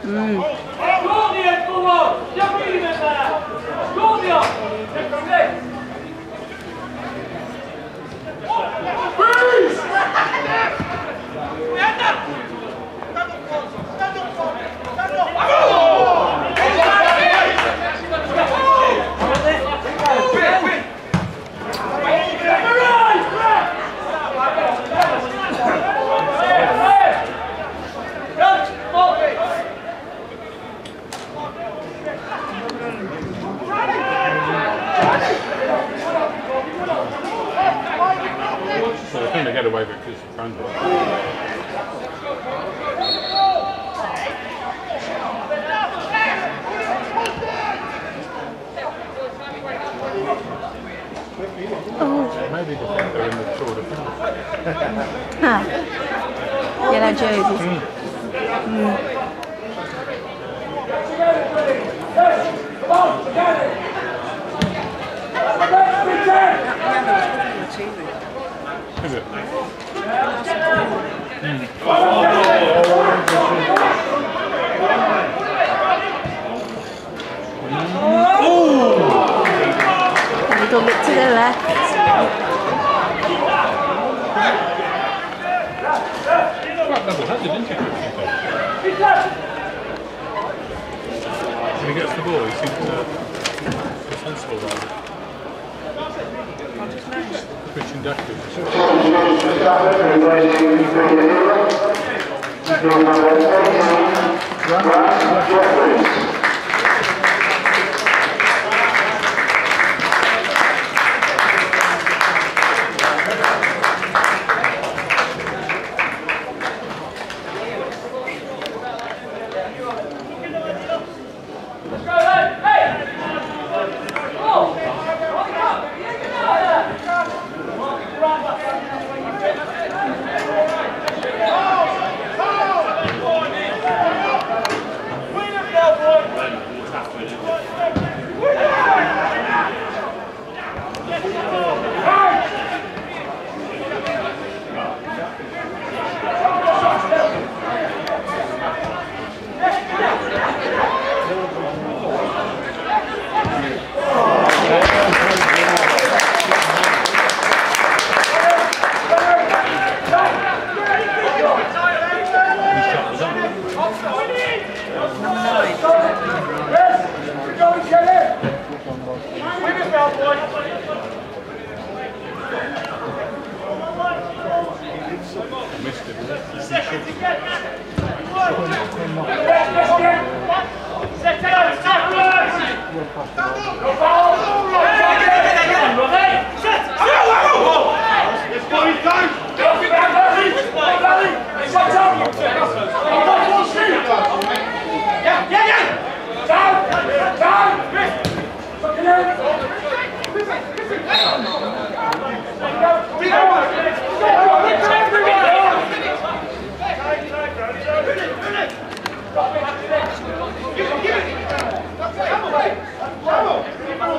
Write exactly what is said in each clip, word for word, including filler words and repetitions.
Mm. So I think they get away with it because it's friendly. Oh. Maybe the fact they're in the tour de France. Huh. Yellow jerseys. Mm. Mm. Is it? Mm. Oh! A little bit to the left. Quite double-headed, isn't it? When he gets the ball, he seems uh, sensible about it. Christian Deckard. Come on!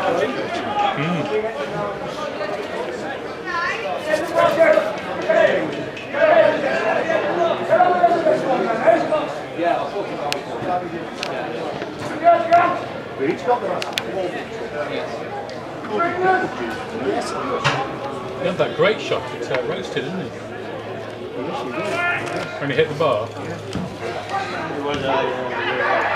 He had that great shot, it's uh, roasted, isn't it? When he hit the bar.